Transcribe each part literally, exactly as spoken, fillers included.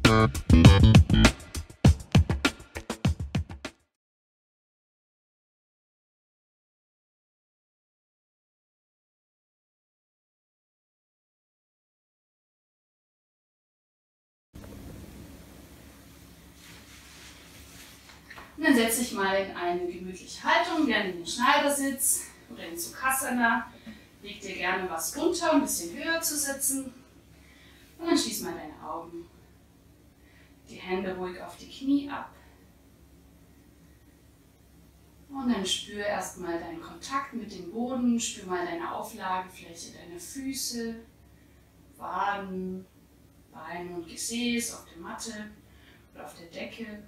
Und dann setze dich mal in eine gemütliche Haltung, gerne in den Schneidersitz oder in Sukhasana. Leg dir gerne was runter, um ein bisschen höher zu sitzen. Und dann schließ mal deine Augen. Die Hände ruhig auf die Knie ab. Und dann spür erstmal deinen Kontakt mit dem Boden, spür mal deine Auflagefläche deiner Füße, Waden, Beine und Gesäß auf der Matte oder auf der Decke.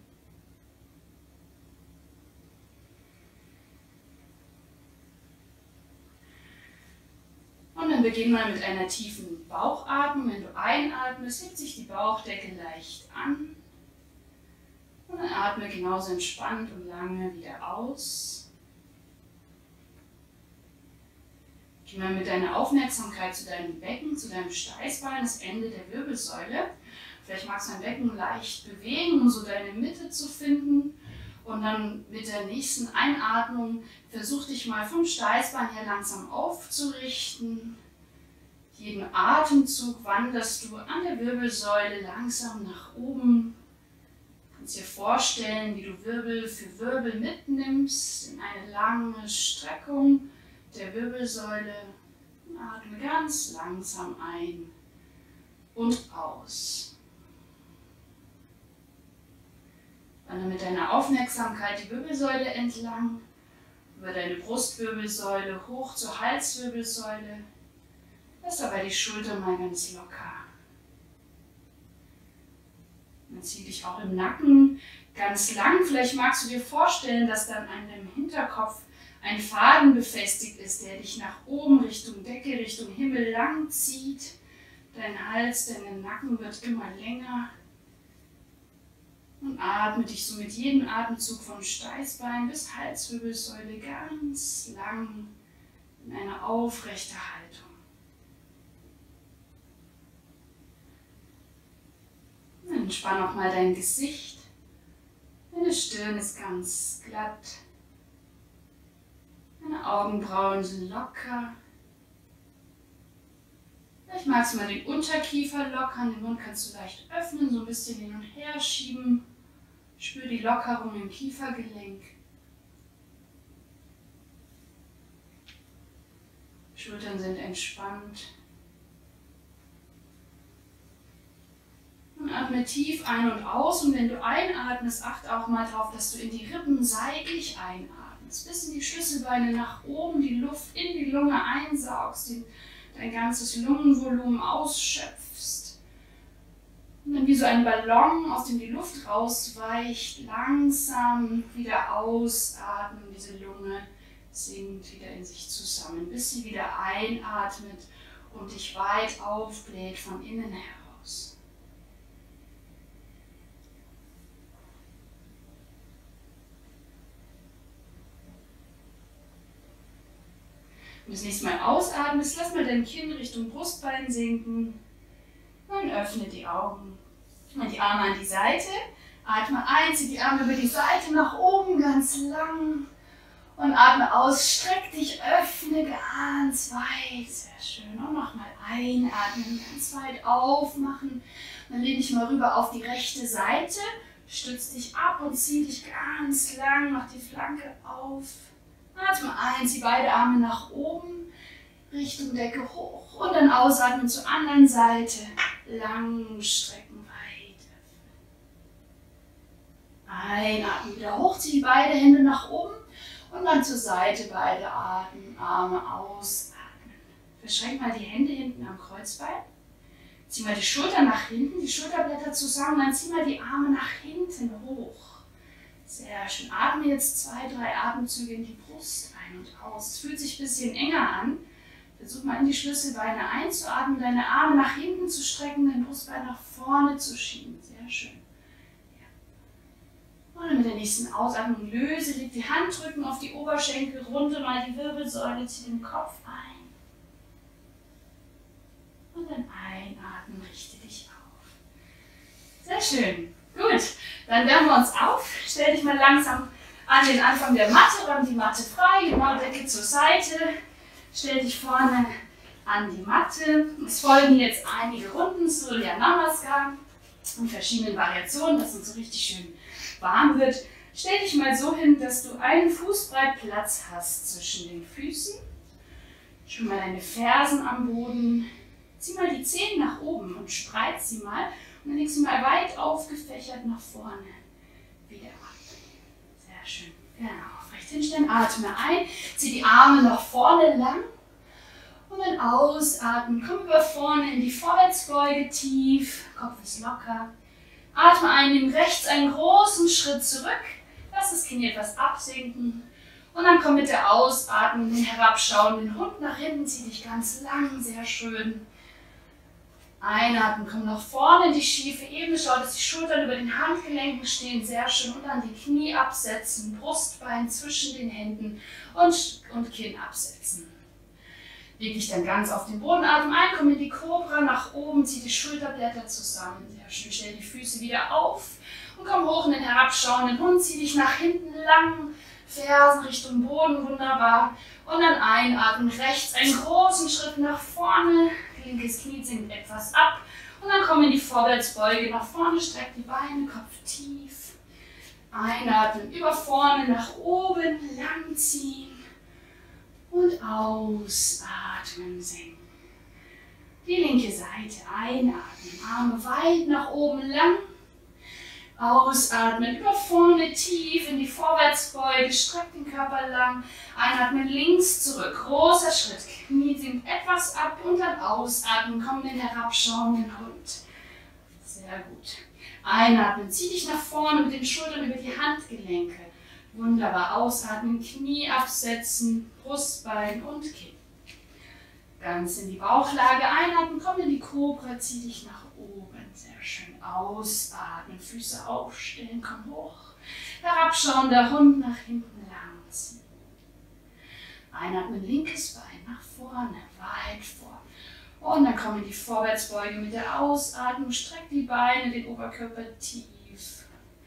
Und dann beginn mal mit einer tiefen Bauchatmung. Wenn du einatmest, hebt sich die Bauchdecke leicht an. Und dann atme genauso entspannt und lange wieder aus. Geh mal mit deiner Aufmerksamkeit zu deinem Becken, zu deinem Steißbein, das Ende der Wirbelsäule. Vielleicht magst du dein Becken leicht bewegen, um so deine Mitte zu finden. Und dann mit der nächsten Einatmung versuch dich mal vom Steißbein her langsam aufzurichten. Jeden Atemzug wanderst du an der Wirbelsäule langsam nach oben. Du kannst dir vorstellen, wie du Wirbel für Wirbel mitnimmst in eine lange Streckung der Wirbelsäule. Und atme ganz langsam ein und aus. Wandere mit deiner Aufmerksamkeit die Wirbelsäule entlang, über deine Brustwirbelsäule hoch zur Halswirbelsäule. Lass dabei die Schulter mal ganz locker. Dann zieh dich auch im Nacken ganz lang. Vielleicht magst du dir vorstellen, dass dann an deinem Hinterkopf ein Faden befestigt ist, der dich nach oben Richtung Decke, Richtung Himmel lang zieht. Dein Hals, dein Nacken wird immer länger. Und atme dich so mit jedem Atemzug vom Steißbein bis Halswirbelsäule ganz lang in eine aufrechte Haltung. Und entspann auch mal dein Gesicht. Deine Stirn ist ganz glatt. Deine Augenbrauen sind locker. Vielleicht magst du mal den Unterkiefer lockern, den Mund kannst du leicht öffnen, so ein bisschen hin und her schieben. Spür die Lockerung im Kiefergelenk. Schultern sind entspannt. Und atme tief ein und aus. Und wenn du einatmest, achte auch mal darauf, dass du in die Rippen seitlich einatmest. Bis in die Schlüsselbeine nach oben, die Luft in die Lunge einsaugst, dein ganzes Lungenvolumen ausschöpfst. Und dann wie so ein Ballon, aus dem die Luft rausweicht, langsam wieder ausatmen. Diese Lunge sinkt wieder in sich zusammen, bis sie wieder einatmet und dich weit aufbläht von innen heraus. Und das nächste Mal ausatmest, lass mal dein Kinn Richtung Brustbein sinken. Und öffne die Augen. Und die Arme an die Seite. Atme ein, zieh die Arme über die Seite nach oben, ganz lang. Und atme aus, streck dich, öffne ganz weit. Sehr schön. Und nochmal einatmen, ganz weit aufmachen. Dann lehn dich mal rüber auf die rechte Seite. Stütz dich ab und zieh dich ganz lang, mach die Flanke auf. Atme ein, zieh beide Arme nach oben. Richtung Decke hoch und dann ausatmen zur anderen Seite. Lang strecken, weit öffnen. Einatmen, wieder hoch, zieh beide Hände nach oben und dann zur Seite beide Atmen, Arme ausatmen. Verschränk mal die Hände hinten am Kreuzbein. Zieh mal die Schultern nach hinten, die Schulterblätter zusammen, dann zieh mal die Arme nach hinten hoch. Sehr schön. Atme jetzt zwei, drei Atemzüge in die Brust ein und aus. Es fühlt sich ein bisschen enger an. Versuch mal in die Schlüsselbeine einzuatmen, deine Arme nach hinten zu strecken, dein Brustbein nach vorne zu schieben. Sehr schön. Ja. Und dann mit der nächsten Ausatmung löse, leg die Handrücken auf die Oberschenkel, runter mal die Wirbelsäule, zieh den Kopf ein. Und dann einatmen, richte dich auf. Sehr Sehr schön. Gut, dann wärmen wir uns auf. Stell dich mal langsam an den Anfang der Matte, räum die Matte frei, genau Decke zur Seite. Stell dich vorne an die Matte. Es folgen jetzt einige Runden Surya Namaskar in verschiedenen Variationen, dass uns so richtig schön warm wird. Stell dich mal so hin, dass du einen Fußbreit Platz hast zwischen den Füßen. Schon mal deine Fersen am Boden. Zieh mal die Zehen nach oben und spreiz sie mal. Und dann legst du mal weit aufgefächert nach vorne wieder ab. Sehr schön. Genau. Aufrecht hinstellen. Atme ein. Zieh die Arme nach vorne lang. Und dann ausatmen. Komm über vorne in die Vorwärtsbeuge tief. Kopf ist locker. Atme ein. Nimm rechts einen großen Schritt zurück. Lass das Knie etwas absinken. Und dann komm mit der Ausatmung den herabschauenden Hund nach hinten. Zieh dich ganz lang. Sehr schön. Einatmen, komm nach vorne in die schiefe Ebene, schau, dass die Schultern über den Handgelenken stehen, sehr schön, und dann die Knie absetzen, Brustbein zwischen den Händen und, und Kinn absetzen. Leg dich dann ganz auf den Boden, atme ein, komm in die Kobra, nach oben, zieh die Schulterblätter zusammen, sehr schön, stell die Füße wieder auf und komm hoch in den herabschauenden Hund, zieh dich nach hinten lang, Fersen Richtung Boden, wunderbar, und dann einatmen, rechts einen großen Schritt nach vorne, linkes Knie sinkt etwas ab und dann komm in die Vorwärtsbeuge nach vorne, streck die Beine, Kopf tief. Einatmen, über vorne nach oben, lang ziehen und ausatmen, senken. Die linke Seite, einatmen, Arme weit nach oben, lang. Ausatmen, über vorne tief in die Vorwärtsbeuge, streck den Körper lang. Einatmen, links zurück, großer Schritt, Knie sinkt etwas ab und dann ausatmen, komm in den herabschauenden Hund. Sehr gut. Einatmen, zieh dich nach vorne mit den Schultern über die Handgelenke. Wunderbar, ausatmen, Knie absetzen, Brustbein und Kinn. Ganz in die Bauchlage, einatmen, komm in die Kobra, zieh dich nach oben. Sehr schön, ausatmen, Füße aufstellen, komm hoch. Herabschauender Hund nach hinten lang ziehen. Einatmen, linkes Bein nach vorne, weit vor. Und dann komm in die Vorwärtsbeuge mit der Ausatmung, streck die Beine, den Oberkörper tief.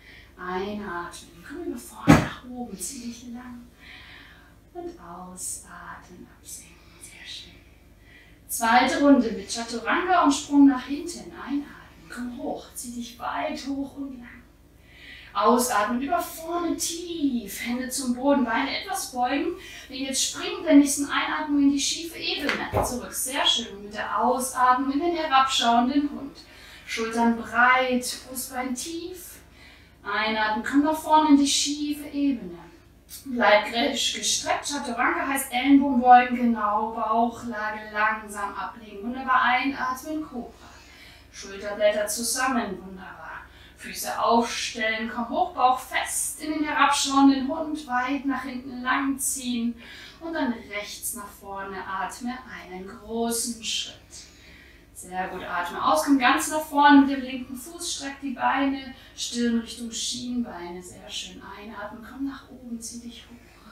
Einatmen, komm über vorne nach oben, zieh dich lang. Und ausatmen, absenken, sehr schön. Zweite Runde mit Chaturanga und Sprung nach hinten, einatmen. Komm hoch, zieh dich weit hoch und lang. Ausatmen, über vorne tief, Hände zum Boden, Beine etwas beugen. Und jetzt springen mit der nächsten Einatmung in die schiefe Ebene zurück. Sehr schön. Und mit der Ausatmung in den herabschauenden Hund. Schultern breit, Brustbein tief. Einatmen, komm nach vorne in die schiefe Ebene. Bleib gestreckt. Chaturanga heißt Ellenbogen beugen, genau, Bauchlage langsam ablegen. Wunderbar, einatmen, Kobra. Schulterblätter zusammen, wunderbar. Füße aufstellen, komm hoch, Bauch fest in den herabschauenden Hund, weit nach hinten lang ziehen und dann rechts nach vorne, atme einen großen Schritt. Sehr gut, atme aus, komm ganz nach vorne mit dem linken Fuß, streck die Beine, Stirn Richtung Schienbeine, sehr schön. Einatmen, komm nach oben, zieh dich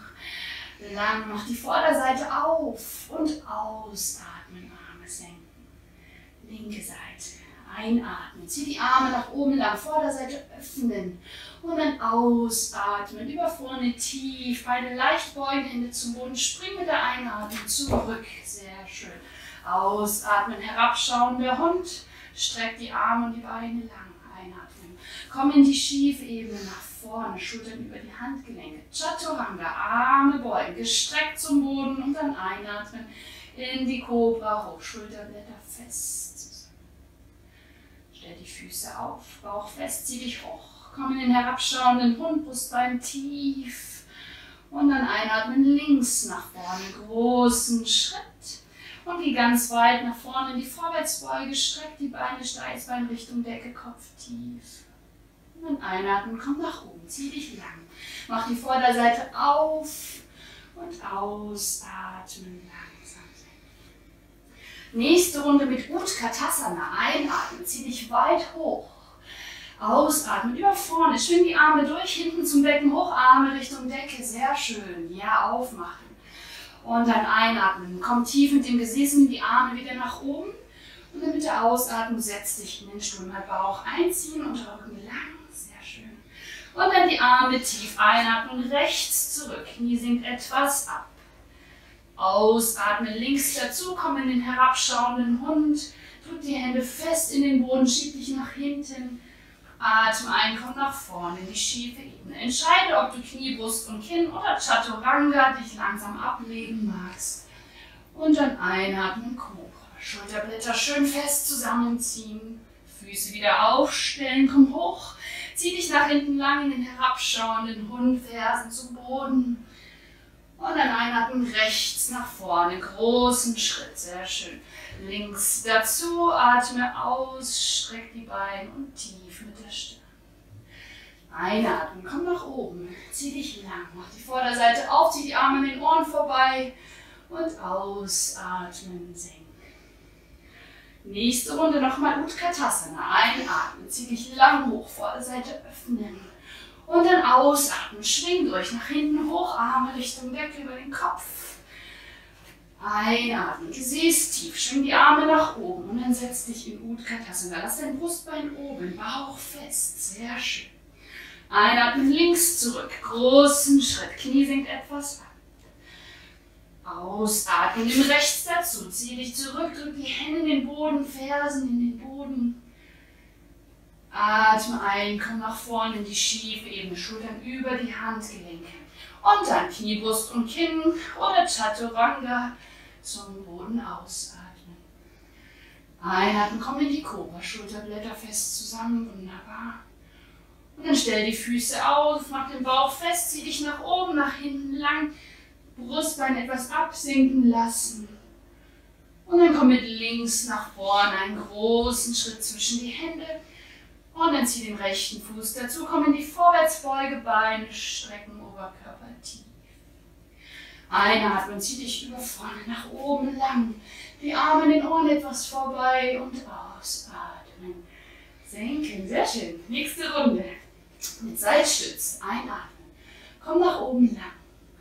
hoch. Lang, mach die Vorderseite auf und ausatmen, Arme senken. Linke Seite. Einatmen, zieh die Arme nach oben lang, Vorderseite öffnen und dann ausatmen, über vorne tief, Beine leicht beugen, Hände zum Boden, spring mit der Einatmung zurück, sehr schön. Ausatmen, herabschauender Hund, streck die Arme und die Beine lang, einatmen. Komm in die schiefe Ebene nach vorne, Schultern über die Handgelenke, Chaturanga, Arme beugen, gestreckt zum Boden und dann einatmen, in die Kobra hoch, Schulterblätter fest. Stell die Füße auf, Bauch fest, zieh dich hoch, komm in den herabschauenden Hund, Brustbein tief und dann einatmen links nach vorne, großen Schritt und geh ganz weit nach vorne in die Vorwärtsbeuge, streck die Beine, Steißbein Richtung Decke, Kopf tief und dann einatmen, komm nach oben, zieh dich lang, mach die Vorderseite auf und ausatmen langsam. Nächste Runde mit Utkatasana. Einatmen, zieh dich weit hoch. Ausatmen, über vorne, schwing die Arme durch, hinten zum Becken hoch, Arme Richtung Decke, sehr schön. Ja, aufmachen. Und dann einatmen, komm tief mit dem Gesäß, nimm die Arme wieder nach oben Und dann mit der Ausatmung setz dich in den Stuhl, mal Bauch einziehen und Rücken lang, sehr schön. Und dann die Arme tief einatmen, rechts zurück, Knie sinkt etwas ab. Ausatmen, links dazu, komm in den herabschauenden Hund, drück die Hände fest in den Boden, schieb dich nach hinten. Atme ein, komm nach vorne in die schiefe Ebene. Entscheide, ob du Knie, Brust und Kinn oder Chaturanga dich langsam ablegen magst. Und dann einatmen, Cobra. Schulterblätter schön fest zusammenziehen. Füße wieder aufstellen, komm hoch. Zieh dich nach hinten lang in den herabschauenden Hund, Fersen zum Boden. Und dann einatmen, rechts nach vorne, großen Schritt, sehr schön. Links dazu, atme aus, streck die Beine und tief mit der Stirn. Einatmen, komm nach oben, zieh dich lang, mach die Vorderseite auf, zieh die Arme an den Ohren vorbei und ausatmen, senken. Nächste Runde nochmal Utkatasana, einatmen, zieh dich lang hoch, Vorderseite öffnen. Und dann ausatmen, schwing durch, nach hinten hoch, Arme Richtung Decke über den Kopf. Einatmen, Gesäß tief, schwing die Arme nach oben und dann setz dich in Utkatasana. Lass dein Brustbein oben, Bauch fest, sehr schön. Einatmen, links zurück, großen Schritt, Knie sinkt etwas ab. Ausatmen, nimm rechts dazu, zieh dich zurück, drück die Hände in den Boden, Fersen in den Boden. Atme ein, komm nach vorne in die schiefe Ebene, Schultern über die Handgelenke. Und dann Knie, Brust und Kinn oder Chaturanga zum Boden ausatmen. Einatmen, komm in die Cobra, Schulterblätter fest zusammen, wunderbar. Und dann stell die Füße auf, mach den Bauch fest, zieh dich nach oben, nach hinten lang, Brustbein etwas absinken lassen. Und dann komm mit links nach vorne, einen großen Schritt zwischen die Hände. Und dann zieh den rechten Fuß dazu, komm in die Vorwärtsbeuge, Beine strecken, Oberkörper tief. Einatmen, zieh dich über vorne nach oben lang, die Arme in den Ohren etwas vorbei und ausatmen. Senken, sehr schön. Nächste Runde mit Seitstütz, einatmen, komm nach oben lang.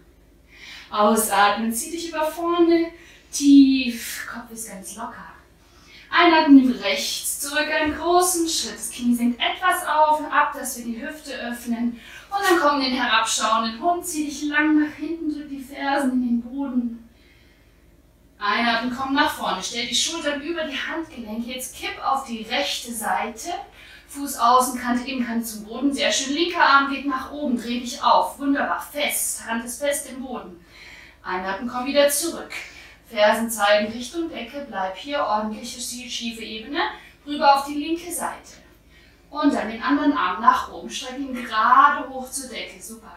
Ausatmen, zieh dich über vorne, tief, Kopf ist ganz locker. Einatmen, nimm rechts zurück, einen großen Schritt. Das Knie sinkt etwas auf und ab, dass wir die Hüfte öffnen. Und dann komm in den herabschauenden Hund, zieh dich lang nach hinten, drück die Fersen in den Boden. Einatmen, komm nach vorne, stell die Schultern über die Handgelenke. Jetzt kipp auf die rechte Seite. Fuß außen, Kante, Innenkante zum Boden. Sehr schön, linker Arm geht nach oben, dreh dich auf. Wunderbar, fest, Hand ist fest im Boden. Einatmen, komm wieder zurück. Fersen zeigen Richtung Decke, bleib hier, ordentliche schiefe Ebene, rüber auf die linke Seite. Und dann den anderen Arm nach oben, streck ihn gerade hoch zur Decke, super.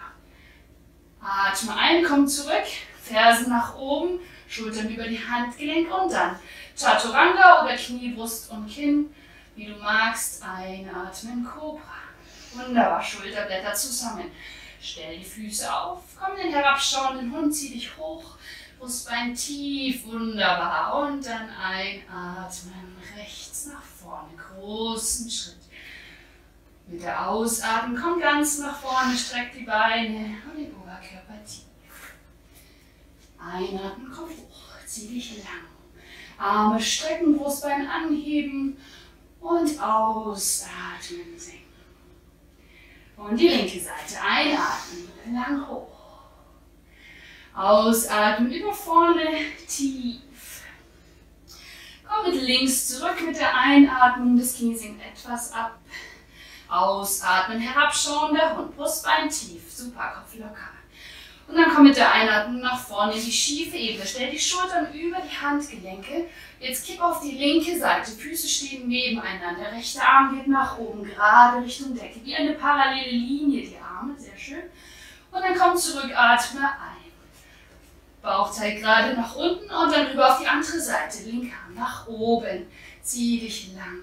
Atme ein, komm zurück, Fersen nach oben, Schultern über die Handgelenke und dann Chaturanga oder Knie, Brust und Kinn, wie du magst, einatmen, Cobra. Wunderbar, Schulterblätter zusammen. Stell die Füße auf, komm in den herabschauenden Hund, zieh dich hoch. Brustbein tief, wunderbar. Und dann einatmen, rechts nach vorne, großen Schritt. Mit der Ausatmung komm ganz nach vorne, streck die Beine und den Oberkörper tief. Einatmen, komm hoch, zieh dich lang. Arme strecken, Brustbein anheben und ausatmen, senken. Und die linke Seite, einatmen, lang hoch. Ausatmen, über vorne, tief. Komm mit links zurück mit der Einatmung, das Knie sinkt etwas ab. Ausatmen, herabschauender Hund, Brustbein tief, super, Kopf locker. Und dann komm mit der Einatmung nach vorne in die schiefe Ebene. Stell die Schultern über die Handgelenke. Jetzt kipp auf die linke Seite, Füße stehen nebeneinander, rechter Arm geht nach oben, gerade Richtung Decke, wie eine parallele Linie, die Arme, sehr schön. Und dann komm zurück, atme ein. Bauch zeigt gerade nach unten und dann rüber auf die andere Seite. Linker Arm nach oben. Zieh dich lang.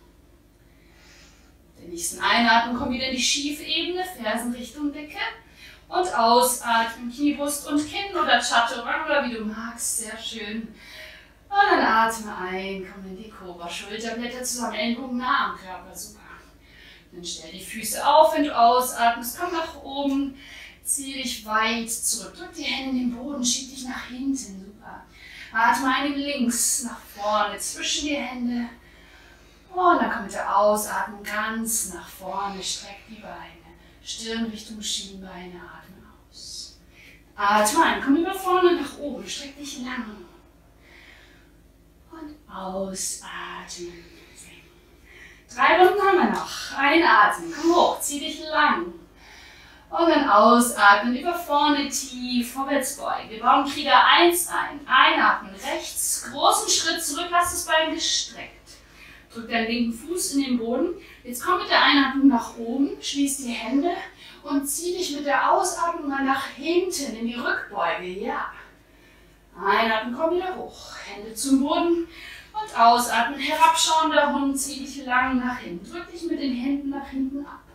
Den nächsten Einatmen, komm wieder in die schiefe Ebene, Fersen Richtung Decke. Und ausatmen, Knie, Brust und Kinn oder Chaturanga, wie du magst. Sehr schön. Und dann atme ein, komm in die Cobra. Schulterblätter zusammen, Ellenbogen nah am Körper. Super. Dann stell die Füße auf, wenn du ausatmest. Komm nach oben. Zieh dich weit zurück, drück die Hände in den Boden, schieb dich nach hinten, super. Atme ein links nach vorne zwischen die Hände. Und dann komm mit der Ausatmung ganz nach vorne, streck die Beine. Stirn Richtung Schienbeine, atme aus. Atme ein, komm über vorne nach oben, streck dich lang. Und ausatmen. Drei Runden haben wir noch. Einatmen, komm hoch, zieh dich lang. Und dann ausatmen, über vorne tief, vorwärts beugen. Wir bauen Krieger eins ein. Einatmen, rechts, großen Schritt zurück, lass das Bein gestreckt. Drück deinen linken Fuß in den Boden. Jetzt komm mit der Einatmung nach oben, schließ die Hände und zieh dich mit der Ausatmung mal nach hinten in die Rückbeuge. Ja. Einatmen, komm wieder hoch. Hände zum Boden und ausatmen. Herabschauender Hund, zieh dich lang nach hinten. Drück dich mit den Händen nach hinten ab.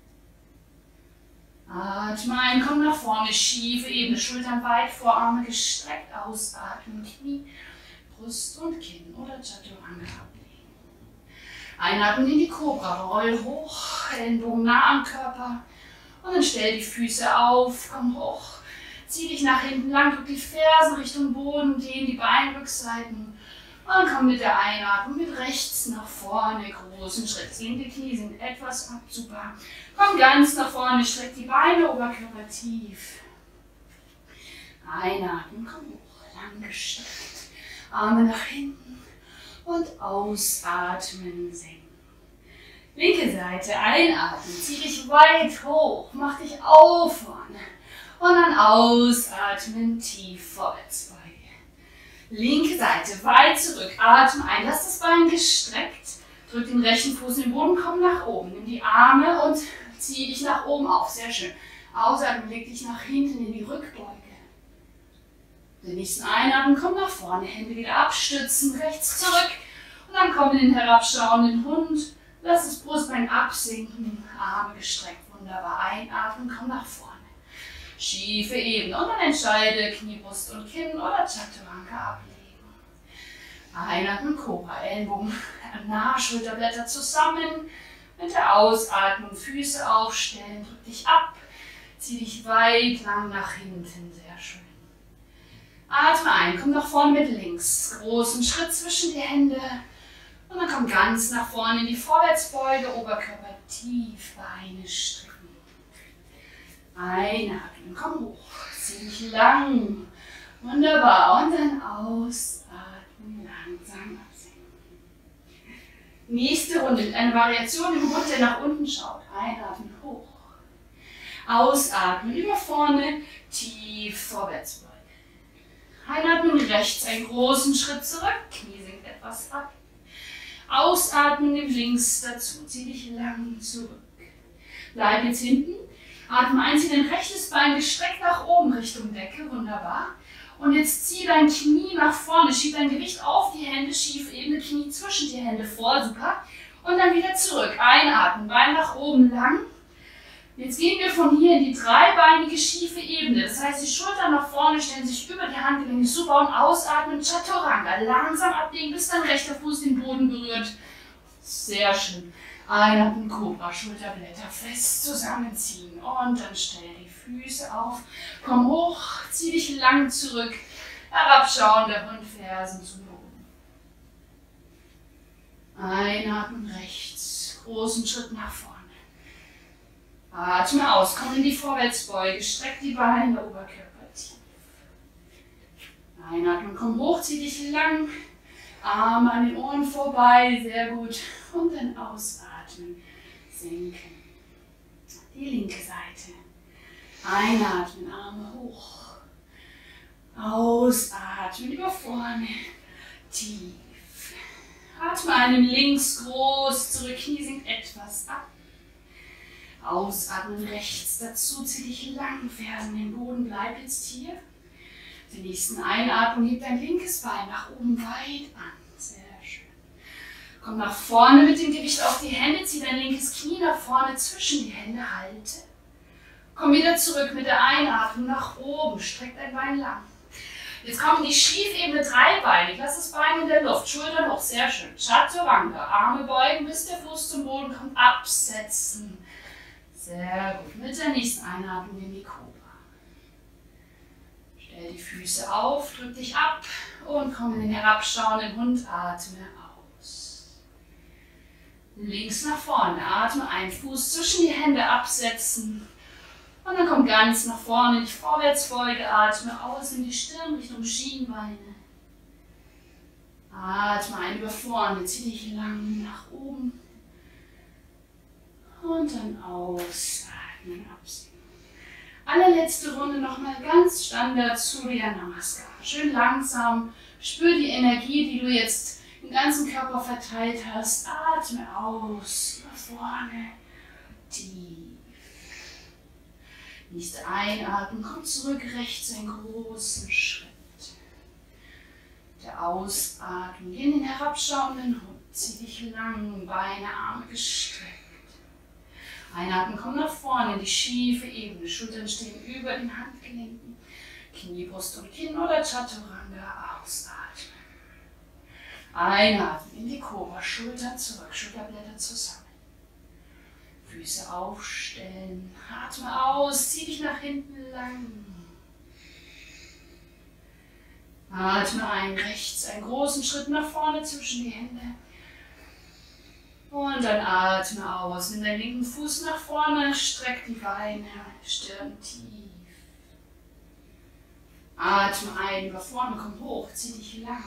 Atme ein, komm nach vorne, schiefe Ebene, Schultern weit, Vorarme gestreckt, ausatmen, Knie, Brust und Kinn oder Chaturanga ablegen. Einatmen in die Cobra, roll hoch, Ellenbogen nah am Körper und dann stell die Füße auf, komm hoch, zieh dich nach hinten lang, drück die Fersen Richtung Boden, dehn die Beinrückseiten. Und komm mit der Einatmung mit rechts nach vorne, großen Schritt. Das linke Knie sinkt etwas ab, super. Komm ganz nach vorne, streck die Beine, Oberkörper tief. Einatmen, komm hoch, lang gestreckt. Arme nach hinten und ausatmen, senken. Linke Seite, einatmen, zieh dich weit hoch, mach dich auf vorne. Und dann ausatmen, tief vorwärts beugen. Linke Seite, weit zurück, atme ein, lass das Bein gestreckt, drück den rechten Fuß in den Boden, komm nach oben, nimm die Arme und zieh dich nach oben auf, sehr schön. Ausatmen, leg dich nach hinten in die Rückbeuge. Den nächsten Einatmen, komm nach vorne, Hände wieder abstützen, rechts zurück und dann komm in den herabschauenden Hund, lass das Brustbein absinken, Arme gestreckt, wunderbar, einatmen, komm nach vorne. Schiefe Ebene und dann entscheide Knie, Brust und Kinn oder Chaturanga ablegen. Einatmen, Cobra, Ellenbogen nah, Schulterblätter zusammen. Mit der Ausatmung Füße aufstellen, drück dich ab, zieh dich weit lang nach hinten, sehr schön. Atme ein, komm nach vorne mit links, großen Schritt zwischen die Hände und dann komm ganz nach vorne in die Vorwärtsbeuge, Oberkörper tief, Beine strecken. Einatmen, komm hoch, zieh dich lang, wunderbar, und dann ausatmen, langsam absenken. Nächste Runde mit einer Variation im Hund, der nach unten schaut. Einatmen, hoch, ausatmen, über vorne, tief vorwärts beugen. Einatmen, rechts einen großen Schritt zurück, Knie sinkt etwas ab. Ausatmen, nimm links dazu, zieh dich lang zurück. Bleib jetzt hinten. Atme ein, zieh dein rechtes Bein gestreckt nach oben Richtung Decke, wunderbar. Und jetzt zieh dein Knie nach vorne, schieb dein Gewicht auf die Hände, schief ebene Knie zwischen die Hände vor, super. Und dann wieder zurück, einatmen, Bein nach oben lang. Jetzt gehen wir von hier in die dreibeinige schiefe Ebene. Das heißt, die Schultern nach vorne stellen sich über die Handgelenke, super, und ausatmen, Chaturanga. Langsam ablegen, bis dein rechter Fuß den Boden berührt. Sehr schön. Einatmen, Cobra, Schulterblätter fest zusammenziehen und dann stell die Füße auf. Komm hoch, zieh dich lang zurück, herabschauender Hund, Fersen zum Boden. Einatmen, rechts, großen Schritt nach vorne. Atme aus, komm in die Vorwärtsbeuge, streck die Beine, Oberkörper tief. Einatmen, komm hoch, zieh dich lang, Arme an den Ohren vorbei, sehr gut. Und dann ausatmen, senken. Die linke Seite. Einatmen, Arme hoch. Ausatmen, über vorne, tief. Atme einem links groß zurück, Knie sinkt etwas ab. Ausatmen, rechts dazu, zieh dich lang, Fersen in den Boden, bleib jetzt hier. Die nächsten Einatmung, heb dein linkes Bein nach oben weit an. Sehr schön. Komm nach vorne mit dem Gewicht auf die Hände, zieh dein linkes Knie nach vorne zwischen die Hände, halte. Komm wieder zurück mit der Einatmung nach oben, streck dein Bein lang. Jetzt kommen die Schiefebene dreibeinig, lass das Bein in der Luft, Schultern hoch, sehr schön. Chaturanga, Arme beugen, bis der Fuß zum Boden kommt, absetzen. Sehr gut. Mit der nächsten Einatmung in die Cobra. Stell die Füße auf, drück dich ab und komm in den herabschauenden Hund, atme aus. Links nach vorne, atme ein, Fuß zwischen die Hände absetzen. Und dann komm ganz nach vorne in die Vorwärtsbeuge, atme aus in die Stirn Richtung Schienbeine. Atme ein über vorne, zieh dich lang nach oben. Und dann ausatmen, absinken. Allerletzte Runde nochmal ganz Standard Surya Namaskar. Schön langsam, spür die Energie, die du jetzt im ganzen Körper verteilt hast. Atme aus, nach vorne, tief. Nächste Einatmen, komm zurück, rechts einen großen Schritt. Der Ausatmen, geh in den herabschauenden Hund, zieh dich lang, Beine, Arme gestreckt. Einatmen, komm nach vorne in die schiefe Ebene, Schultern stehen über den Handgelenken, Knie, Brust und Kinn oder Chaturanga, ausatmen. Einatmen in die Kobra, Schultern zurück, Schulterblätter zusammen. Füße aufstellen, atme aus, zieh dich nach hinten lang. Atme ein, rechts einen großen Schritt nach vorne zwischen die Hände. Und dann atme aus, nimm deinen linken Fuß nach vorne, streck die Beine, Stirn tief. Atme ein, über vorne, komm hoch, zieh dich lang.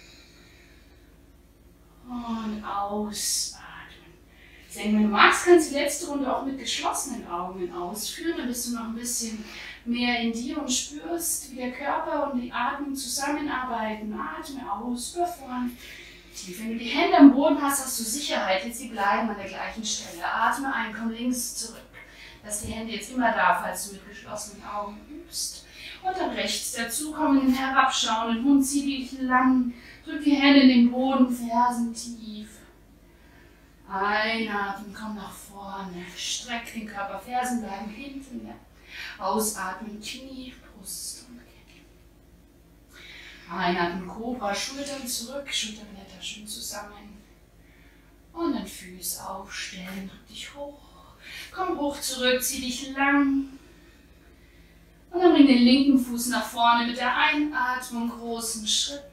Und ausatmen. Wenn du magst, kannst du die letzte Runde auch mit geschlossenen Augen ausführen. Dann bist du noch ein bisschen mehr in dir und spürst, wie der Körper und die Atmung zusammenarbeiten. Atme aus, über vorne. Tief. Wenn du die Hände am Boden hast, hast du Sicherheit. Jetzt sie bleiben an der gleichen Stelle. Atme ein, komm links zurück. Lass die Hände jetzt immer da, falls du mit geschlossenen Augen übst. Und dann rechts dazu, komm in den herabschauenden Hund, zieh dich lang, drück die Hände in den Boden, Fersen tief. Einatmen, komm nach vorne, streck den Körper, Fersen bleiben hinten. Ja. Ausatmen, Knie, Brust und Kinn. Einatmen, Kobra, Schultern zurück, Schulterblätter schön zusammen. Und dann Füße aufstellen, drück dich hoch. Komm hoch zurück, zieh dich lang. Und dann bring den linken Fuß nach vorne mit der Einatmung, großen Schritt.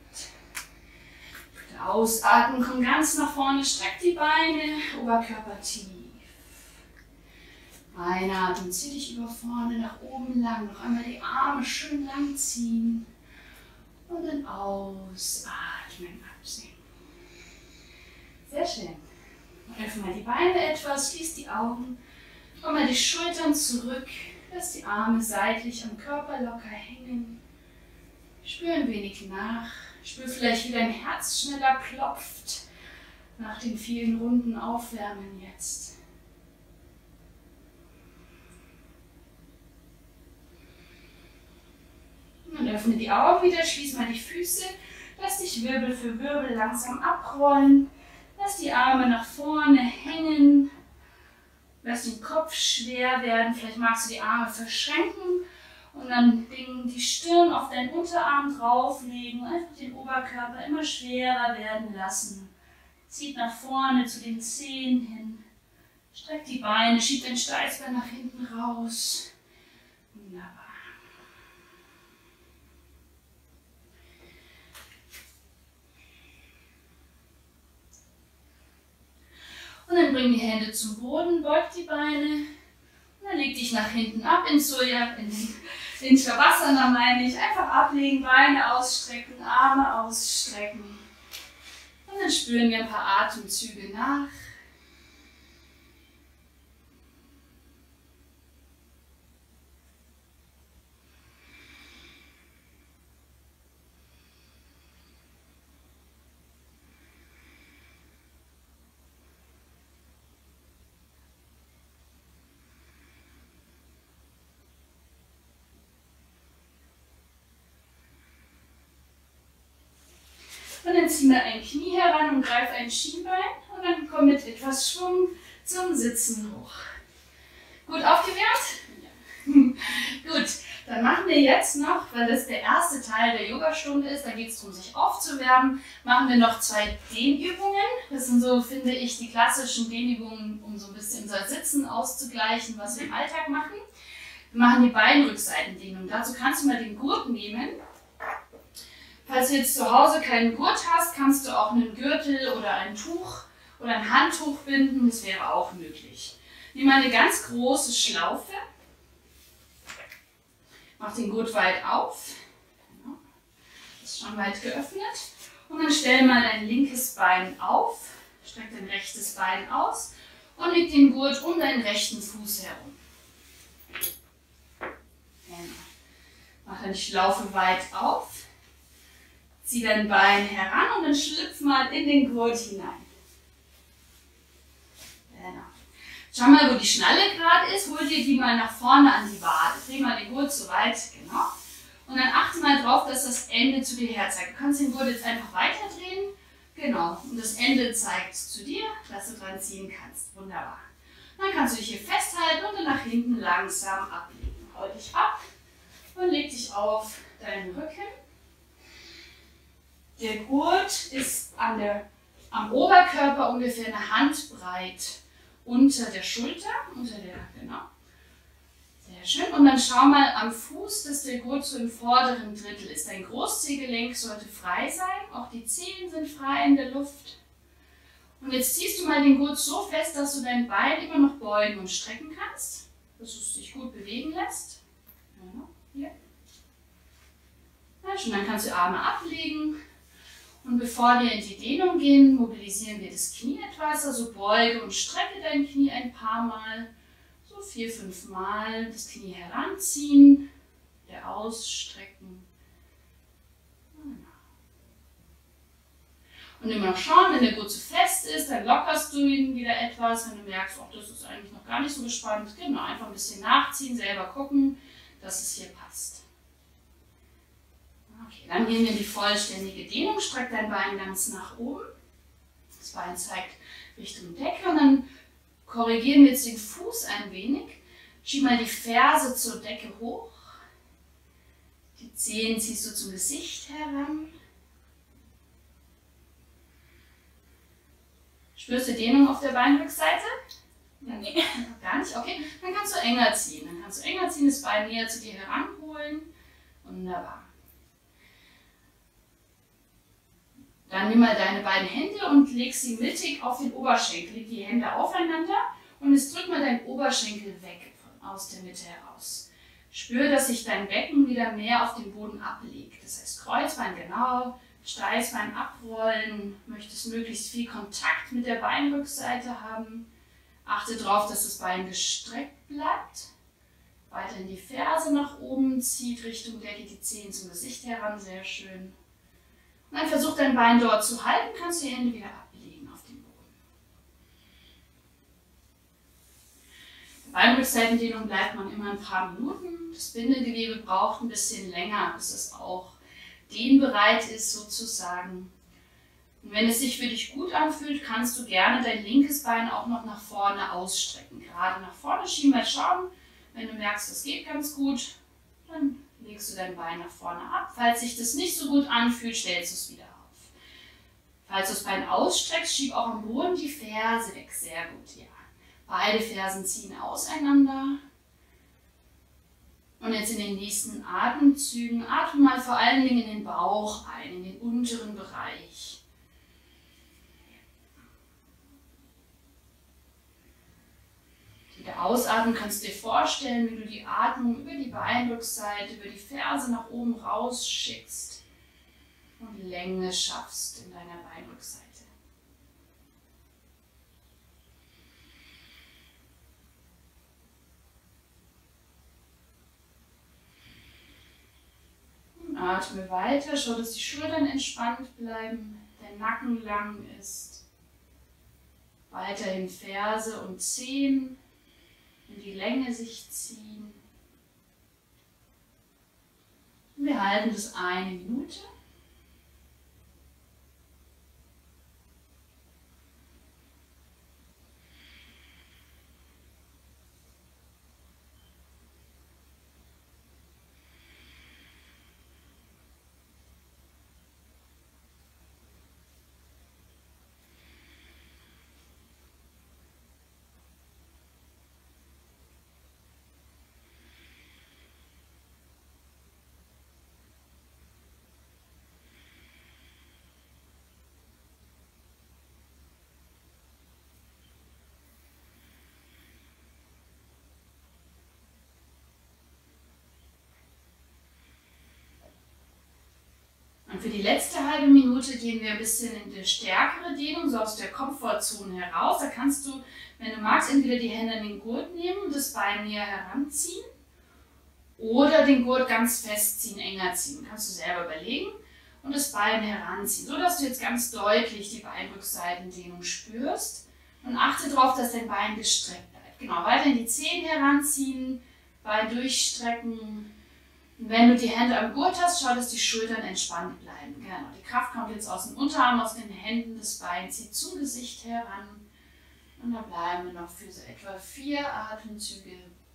Ausatmen, komm ganz nach vorne, streck die Beine, Oberkörper tief. Einatmen, zieh dich über vorne nach oben lang, noch einmal die Arme schön lang ziehen. Und dann ausatmen, absinken. Sehr schön. Öffne mal die Beine etwas, schließ die Augen, komm mal die Schultern zurück, lass die Arme seitlich am Körper locker hängen. Spür ein wenig nach. Spür vielleicht, wie dein Herz schneller klopft nach den vielen Runden Aufwärmen jetzt. Und öffne die Augen wieder, schließ mal die Füße, lass dich Wirbel für Wirbel langsam abrollen. Lass die Arme nach vorne hängen. Lass den Kopf schwer werden, vielleicht magst du die Arme verschränken. Und dann die Stirn auf deinen Unterarm drauflegen, einfach den Oberkörper immer schwerer werden lassen. Zieht nach vorne zu den Zehen hin. Streck die Beine, schieb dein Steißbein nach hinten raus. Wunderbar. Und dann bring die Hände zum Boden, beug die Beine. Dann leg dich nach hinten ab in Surya, in, in Shavasana meine ich. Einfach ablegen, Beine ausstrecken, Arme ausstrecken. Und dann spüren wir ein paar Atemzüge nach. Und dann zieh mal ein Knie heran und greif ein Schienbein und dann komm mit etwas Schwung zum Sitzen hoch. Gut aufgewärmt? Ja. Gut, dann machen wir jetzt noch, weil das der erste Teil der Yogastunde ist, da geht es darum, sich aufzuwärmen, machen wir noch zwei Dehnübungen. Das sind so, finde ich, die klassischen Dehnübungen, um so ein bisschen unser Sitzen auszugleichen, was wir im Alltag machen. Wir machen die Beinrückseitendehnung. Dazu kannst du mal den Gurt nehmen. Falls du jetzt zu Hause keinen Gurt hast, kannst du auch einen Gürtel oder ein Tuch oder ein Handtuch binden. Das wäre auch möglich. Nimm mal eine ganz große Schlaufe. Mach den Gurt weit auf. Ist schon weit geöffnet. Und dann stell mal dein linkes Bein auf. Streck dein rechtes Bein aus und leg den Gurt um deinen rechten Fuß herum. Genau. Mach dann die Schlaufe weit auf. Zieh dein Bein heran und dann schlüpf mal in den Gurt hinein. Genau. Schau mal, wo die Schnalle gerade ist. Hol dir die mal nach vorne an die Wade. Dreh mal den Gurt so weit. Genau. Und dann achte mal drauf, dass das Ende zu dir her zeigt. Du kannst den Gurt jetzt einfach weiter drehen. Genau. Und das Ende zeigt zu dir, dass du dran ziehen kannst. Wunderbar. Dann kannst du dich hier festhalten und dann nach hinten langsam ablegen. Hol dich ab und leg dich auf deinen Rücken. Der Gurt ist an der, am Oberkörper ungefähr eine Handbreit unter der Schulter, unter der, genau. Sehr schön. Und dann schau mal am Fuß, dass der Gurt so im vorderen Drittel ist. Dein Großzehgelenk sollte frei sein, auch die Zehen sind frei in der Luft. Und jetzt ziehst du mal den Gurt so fest, dass du dein Bein immer noch beugen und strecken kannst, dass es sich gut bewegen lässt. Genau. Hier. Ja, schon, dann kannst du Arme ablegen. Und bevor wir in die Dehnung gehen, mobilisieren wir das Knie etwas, also beuge und strecke dein Knie ein paar Mal, so vier, fünf Mal, das Knie heranziehen, wieder ausstrecken. Und immer noch schauen, wenn der Gurt zu fest ist, dann lockerst du ihn wieder etwas, wenn du merkst, oh, das ist eigentlich noch gar nicht so gespannt, genau, einfach ein bisschen nachziehen, selber gucken, dass es hier passt. Okay, dann gehen wir in die vollständige Dehnung. Streck dein Bein ganz nach oben. Das Bein zeigt Richtung Decke und dann korrigieren wir jetzt den Fuß ein wenig. Schieb mal die Ferse zur Decke hoch. Die Zehen ziehst du zum Gesicht heran. Spürst du Dehnung auf der Beinrückseite? Ja, nee, gar nicht. Okay, dann kannst du enger ziehen. Dann kannst du enger ziehen, das Bein näher zu dir heranholen. Wunderbar. Dann nimm mal deine beiden Hände und leg sie mittig auf den Oberschenkel. Leg die Hände aufeinander und jetzt drück mal deinen Oberschenkel weg von, aus der Mitte heraus. Spür, dass sich dein Becken wieder mehr auf den Boden ablegt. Das heißt Kreuzbein genau, Steißbein abrollen, möchtest möglichst viel Kontakt mit der Beinrückseite haben. Achte darauf, dass das Bein gestreckt bleibt. Weiterhin die Ferse nach oben, zieht Richtung Decke, die Zehen zum Gesicht heran, sehr schön. Und dann versuch dein Bein dort zu halten, kannst die Hände wieder ablegen auf den Boden. Bei Beinrückseitendehnung bleibt man immer ein paar Minuten. Das Bindegewebe braucht ein bisschen länger, bis es auch dehnbereit ist sozusagen. Und wenn es sich für dich gut anfühlt, kannst du gerne dein linkes Bein auch noch nach vorne ausstrecken. Gerade nach vorne schieben, mal schauen. Wenn du merkst, das geht ganz gut, dann legst du dein Bein nach vorne ab. Falls sich das nicht so gut anfühlt, stellst du es wieder auf. Falls du das Bein ausstreckst, schieb auch am Boden die Ferse weg. Sehr gut, ja. Beide Fersen ziehen auseinander. Und jetzt in den nächsten Atemzügen, atme mal vor allen Dingen in den Bauch ein, in den unteren Bereich. Wieder ausatmen kannst du dir vorstellen, wie du die Atmung über die Beinrückseite, über die Ferse nach oben rausschickst und Länge schaffst in deiner Beinrückseite. Und atme weiter, schau, dass die Schultern entspannt bleiben, der Nacken lang ist. Weiterhin Ferse und Zehen in die Länge sich ziehen. Wir halten das eine Minute. Und für die letzte halbe Minute gehen wir ein bisschen in eine stärkere Dehnung, so aus der Komfortzone heraus. Da kannst du, wenn du magst, entweder die Hände an den Gurt nehmen und das Bein näher heranziehen oder den Gurt ganz festziehen, enger ziehen. Kannst du selber überlegen und das Bein heranziehen, so dass du jetzt ganz deutlich die Beinrückseitendehnung spürst und achte darauf, dass dein Bein gestreckt bleibt. Genau, weiterhin die Zehen heranziehen, Bein durchstrecken. Und wenn du die Hände am Gurt hast, schau, dass die Schultern entspannt bleiben. Genau, die Kraft kommt jetzt aus dem Unterarm, aus den Händen, das Bein zieht zum Gesicht heran. Und da bleiben wir noch für so etwa vier Atemzüge.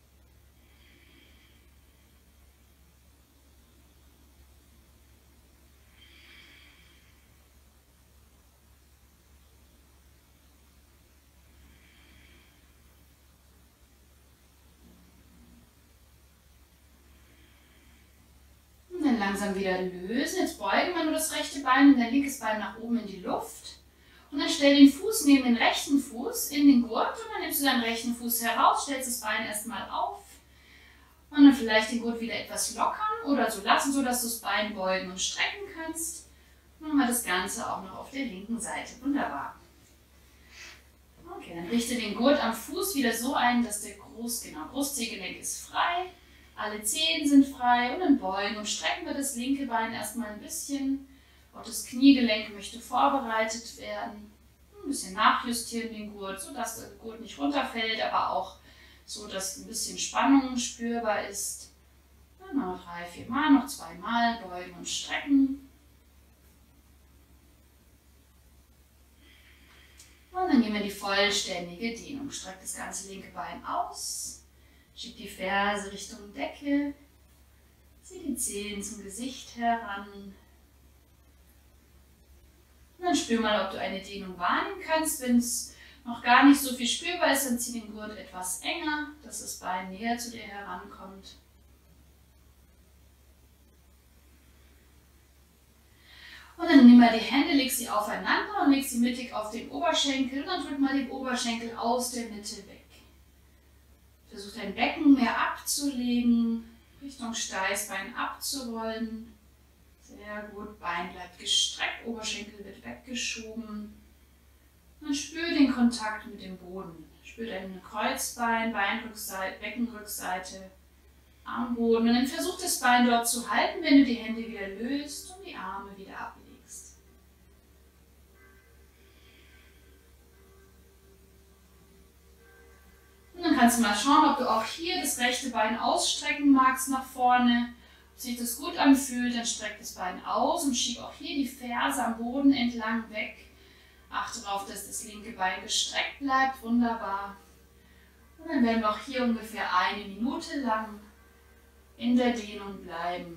Langsam wieder lösen. Jetzt beugen wir nur das rechte Bein und dein linkes Bein nach oben in die Luft. Und dann stell den Fuß neben den rechten Fuß in den Gurt und dann nimmst du deinen rechten Fuß heraus, stellst das Bein erstmal auf und dann vielleicht den Gurt wieder etwas lockern oder so lassen, sodass du das Bein beugen und strecken kannst. Und dann machen wir das Ganze auch noch auf der linken Seite. Wunderbar. Okay, dann richte den Gurt am Fuß wieder so ein, dass der Groß, genau, Brustzehgelenk ist frei. Alle Zehen sind frei und dann beugen und strecken wir das linke Bein erstmal ein bisschen. Auch das Kniegelenk möchte vorbereitet werden. Ein bisschen nachjustieren den Gurt, sodass der Gurt nicht runterfällt, aber auch so, dass ein bisschen Spannung spürbar ist. Dann noch drei, vier Mal, noch zwei Mal beugen und strecken. Und dann gehen wir in die vollständige Dehnung. Streck das ganze linke Bein aus. Schieb die Ferse Richtung Decke, zieh die Zehen zum Gesicht heran. Und dann spür mal, ob du eine Dehnung wahrnehmen kannst. Wenn es noch gar nicht so viel spürbar ist, dann zieh den Gurt etwas enger, dass das Bein näher zu dir herankommt. Und dann nimm mal die Hände, leg sie aufeinander und leg sie mittig auf den Oberschenkel und dann drück mal den Oberschenkel aus der Mitte weg. Versuch dein Becken mehr abzulegen, Richtung Steißbein abzurollen. Sehr gut, Bein bleibt gestreckt, Oberschenkel wird weggeschoben. Und spür den Kontakt mit dem Boden. Spür dein Kreuzbein, Beinrückseite, Beckenrückseite am Boden. Und dann versuch das Bein dort zu halten, wenn du die Hände wieder löst und die Arme wieder ablegst. Und dann kannst du mal schauen, ob du auch hier das rechte Bein ausstrecken magst nach vorne. Ob sich das gut anfühlt, dann streck das Bein aus und schieb auch hier die Ferse am Boden entlang weg. Achte darauf, dass das linke Bein gestreckt bleibt. Wunderbar. Und dann werden wir auch hier ungefähr eine Minute lang in der Dehnung bleiben.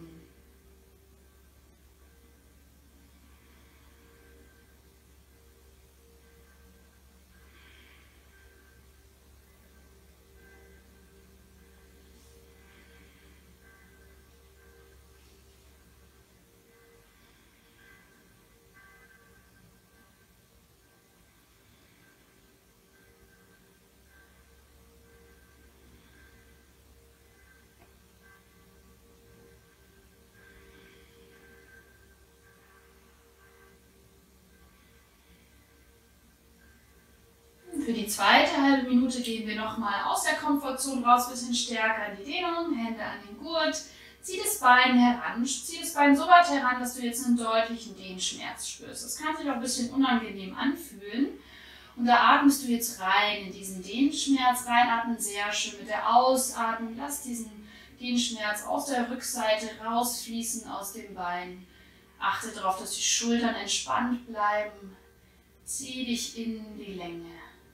Für die zweite halbe Minute gehen wir nochmal aus der Komfortzone raus, ein bisschen stärker in die Dehnung, Hände an den Gurt, zieh das Bein heran, zieh das Bein so weit heran, dass du jetzt einen deutlichen Dehnschmerz spürst. Das kann sich auch ein bisschen unangenehm anfühlen und da atmest du jetzt rein in diesen Dehnschmerz, reinatmen, sehr schön mit der Ausatmung, lass diesen Dehnschmerz aus der Rückseite rausfließen aus dem Bein. Achte darauf, dass die Schultern entspannt bleiben, zieh dich in die Länge.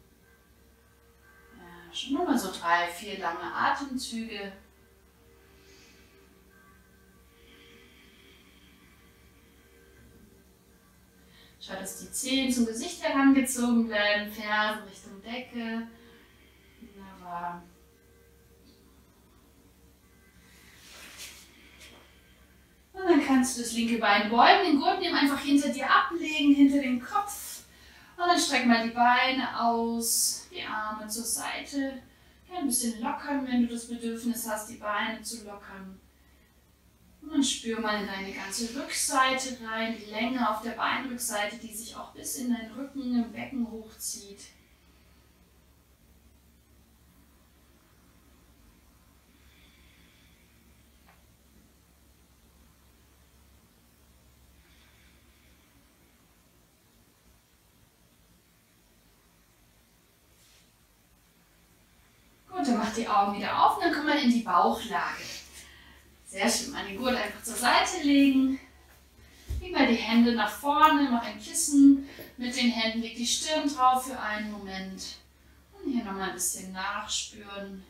Schon nur mal so drei, vier lange Atemzüge. Schau, dass die Zehen zum Gesicht herangezogen bleiben, Fersen Richtung Decke. Wunderbar. Und dann kannst du das linke Bein beugen, den Gurt nehmen, einfach hinter dir ablegen, hinter den Kopf. Und dann streck mal die Beine aus, die Arme zur Seite. Ja, ein bisschen lockern, wenn du das Bedürfnis hast, die Beine zu lockern. Und dann spür mal in deine ganze Rückseite rein, die Länge auf der Beinrückseite, die sich auch bis in deinen Rücken im Becken hochzieht. Gut, dann mach die Augen wieder auf und dann kommen wir in die Bauchlage. Sehr schön, mal den Gurt einfach zur Seite legen. Leg mal die Hände nach vorne, mach ein Kissen mit den Händen, leg die Stirn drauf für einen Moment. Und hier nochmal ein bisschen nachspüren.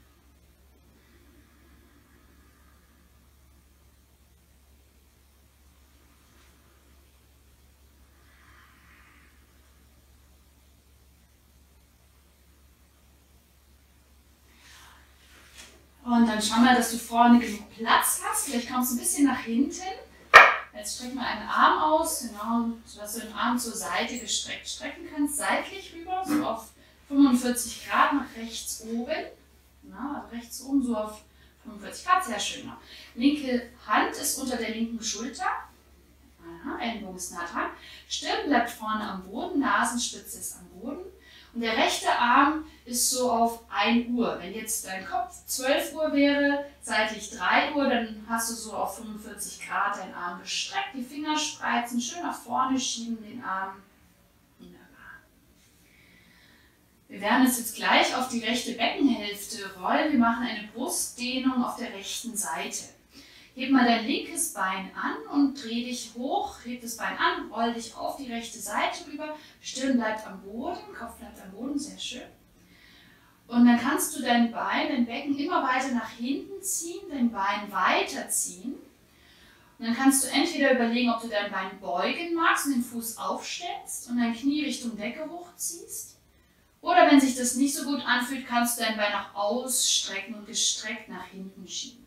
Und dann schau mal, dass du vorne genug Platz hast. Vielleicht kommst du ein bisschen nach hinten. Jetzt streck mal einen Arm aus, genau, sodass du den Arm zur Seite gestreckt strecken kannst. Seitlich rüber, so auf fünfundvierzig Grad nach rechts oben. Na, also rechts oben so auf fünfundvierzig Grad, sehr schön. Noch. Linke Hand ist unter der linken Schulter. Aha, Ellenbogen ist nah dran. Stirn bleibt vorne am Boden, Nasenspitze ist am Boden. Und der rechte Arm ist so auf ein Uhr. Wenn jetzt dein Kopf zwölf Uhr wäre, seitlich drei Uhr, dann hast du so auf fünfundvierzig Grad deinen Arm gestreckt. Die Finger spreizen, schön nach vorne schieben den Arm. Wunderbar. Wir werden uns jetzt gleich auf die rechte Beckenhälfte rollen. Wir machen eine Brustdehnung auf der rechten Seite. Heb mal dein linkes Bein an und dreh dich hoch, heb das Bein an, roll dich auf die rechte Seite rüber, Stirn bleibt am Boden, Kopf bleibt am Boden, sehr schön. Und dann kannst du dein Bein, dein Becken immer weiter nach hinten ziehen, dein Bein weiterziehen. Und dann kannst du entweder überlegen, ob du dein Bein beugen magst und den Fuß aufstellst und dein Knie Richtung Decke hochziehst. Oder wenn sich das nicht so gut anfühlt, kannst du dein Bein auch ausstrecken und gestreckt nach hinten schieben.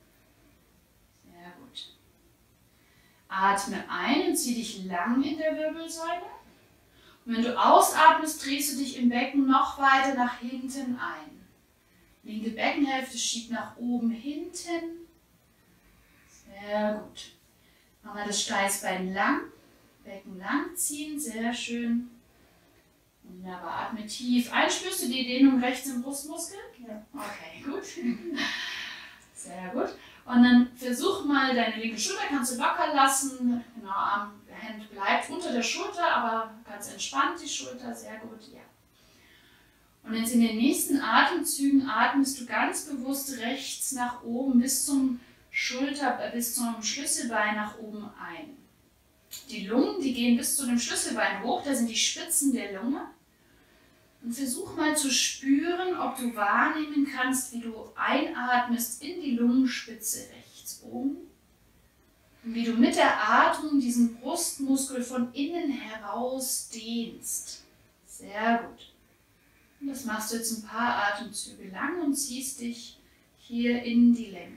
Atme ein und zieh dich lang in der Wirbelsäule. Und wenn du ausatmest, drehst du dich im Becken noch weiter nach hinten ein. Linke Beckenhälfte schiebt nach oben hinten. Sehr gut. Nochmal das Steißbein lang, Becken lang ziehen, sehr schön. Wunderbar, atme tief ein. Spürst du die Dehnung rechts im Brustmuskel? Ja. Okay, gut. Sehr gut. Und dann versuch mal, deine linke Schulter kannst du locker lassen. Genau, Arm, Hand bleibt unter der Schulter, aber ganz entspannt die Schulter, sehr gut, ja. Und jetzt in den nächsten Atemzügen atmest du ganz bewusst rechts nach oben bis zum Schulter, bis zum Schlüsselbein nach oben ein. Die Lungen, die gehen bis zu dem Schlüsselbein hoch, da sind die Spitzen der Lunge. Und versuch mal zu spüren, ob du wahrnehmen kannst, wie du einatmest in die Lungenspitze rechts oben. Und wie du mit der Atmung diesen Brustmuskel von innen heraus dehnst. Sehr gut. Und das machst du jetzt ein paar Atemzüge lang und ziehst dich hier in die Länge.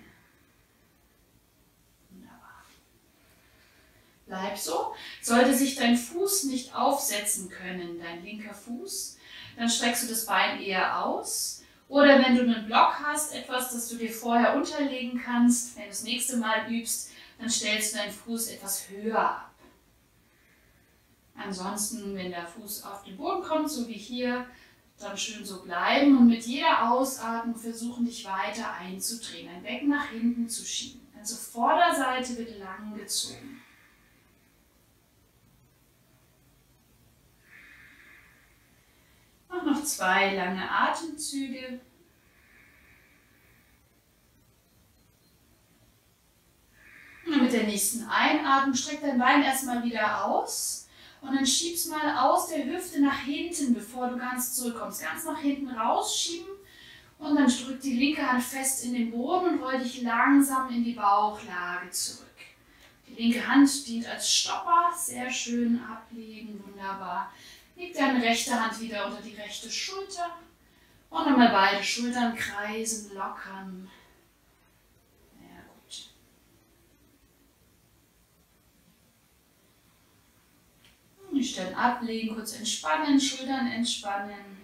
Wunderbar. Bleib so. Sollte sich dein Fuß nicht aufsetzen können, dein linker Fuß, dann streckst du das Bein eher aus. Oder wenn du einen Block hast, etwas, das du dir vorher unterlegen kannst, wenn du das nächste Mal übst, dann stellst du deinen Fuß etwas höher ab. Ansonsten, wenn der Fuß auf den Boden kommt, so wie hier, dann schön so bleiben und mit jeder Ausatmung versuchen, dich weiter einzudrehen, dein Becken nach hinten zu schieben. Also Vorderseite wird lang gezogen. Mach noch zwei lange Atemzüge. Und mit der nächsten Einatmung streck dein Bein erstmal wieder aus und dann schiebst mal aus der Hüfte nach hinten, bevor du ganz zurückkommst. Ganz nach hinten rausschieben und dann drück die linke Hand fest in den Boden und roll dich langsam in die Bauchlage zurück. Die linke Hand dient als Stopper, sehr schön ablegen, wunderbar. Leg deine rechte Hand wieder unter die rechte Schulter und dann mal beide Schultern kreisen, lockern. Sehr gut. Die Stirn ablegen, kurz entspannen, Schultern entspannen.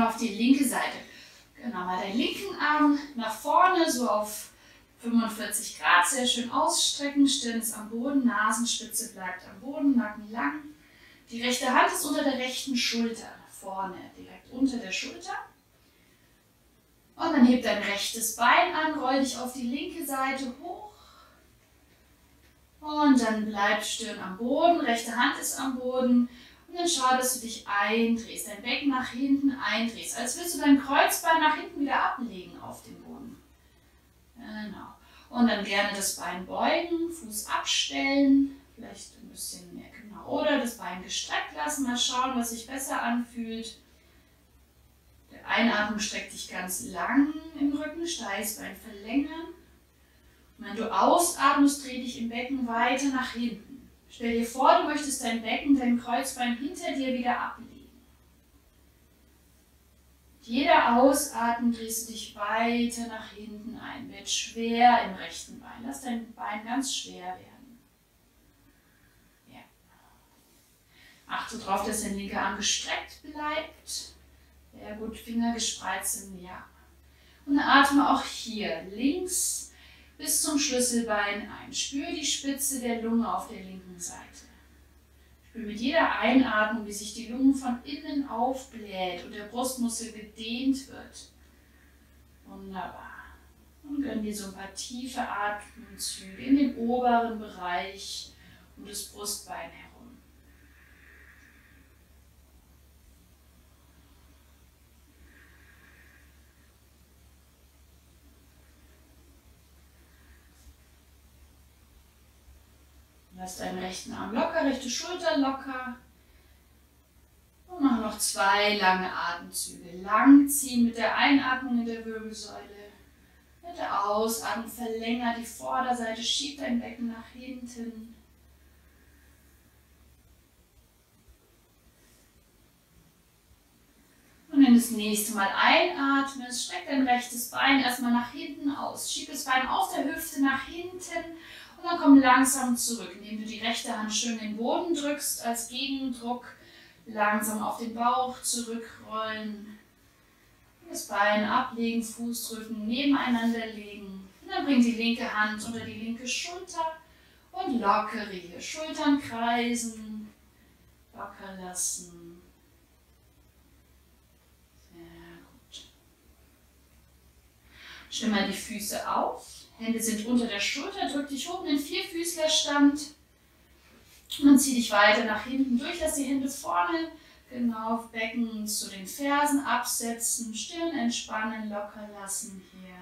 auf die linke Seite. Genau, mal deinen linken Arm nach vorne, so auf fünfundvierzig Grad, sehr schön ausstrecken. Stirn ist am Boden, Nasenspitze bleibt am Boden, Nacken lang. Die rechte Hand ist unter der rechten Schulter, vorne, direkt unter der Schulter. Und dann heb dein rechtes Bein an, roll dich auf die linke Seite hoch. Und dann bleibt Stirn am Boden, rechte Hand ist am Boden. Und dann schau, dass du dich eindrehst, dein Becken nach hinten eindrehst, als würdest du dein Kreuzbein nach hinten wieder ablegen auf den Boden. Genau. Und dann gerne das Bein beugen, Fuß abstellen, vielleicht ein bisschen mehr, genau. Oder das Bein gestreckt lassen, mal schauen, was sich besser anfühlt. Der Einatmung streckt dich ganz lang im Rücken, Steißbein verlängern. Und wenn du ausatmest, dreh dich im Becken weiter nach hinten. Stell dir vor, du möchtest dein Becken, dein Kreuzbein hinter dir wieder ablegen. Mit jeder Ausatmung drehst du dich weiter nach hinten ein. Wird schwer im rechten Bein. Lass dein Bein ganz schwer werden. Ja. Achte darauf, dass dein linker Arm gestreckt bleibt. Sehr gut, Finger gespreizt im Ja. Und dann atme auch hier links bis zum Schlüsselbein ein. Spür die Spitze der Lunge auf der linken Seite. Spür mit jeder Einatmung, wie sich die Lunge von innen aufbläht und der Brustmuskel gedehnt wird. Wunderbar. Und gönn dir so ein paar tiefe Atemzüge in den oberen Bereich um das Brustbein herum. Lass deinen rechten Arm locker, rechte Schulter locker. Und mach noch zwei lange Atemzüge. Lang ziehen mit der Einatmung in der Wirbelsäule. Mit der Ausatmung verlänger die Vorderseite, schieb dein Becken nach hinten. Und wenn du das nächste Mal einatmest, streck dein rechtes Bein erstmal nach hinten aus. Schieb das Bein aus der Hüfte nach hinten. Und dann komm langsam zurück, indem du die rechte Hand schön in den Boden drückst, als Gegendruck langsam auf den Bauch zurückrollen. Das Bein ablegen, Fußrücken nebeneinander legen. Und dann bring die linke Hand unter die linke Schulter und lockere hier. Schultern kreisen, locker lassen. Sehr gut. Stell mal die Füße auf. Hände sind unter der Schulter, drück dich hoch in den Vierfüßlerstand und dann zieh dich weiter nach hinten durch, lass die Hände vorne, genau, Becken zu den Fersen absetzen, Stirn entspannen, locker lassen hier.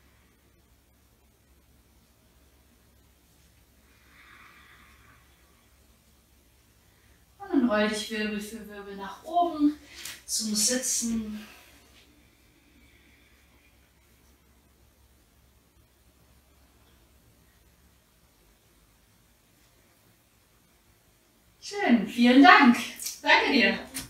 Und dann roll dich Wirbel für Wirbel nach oben zum Sitzen. Schön, vielen Dank. Danke dir.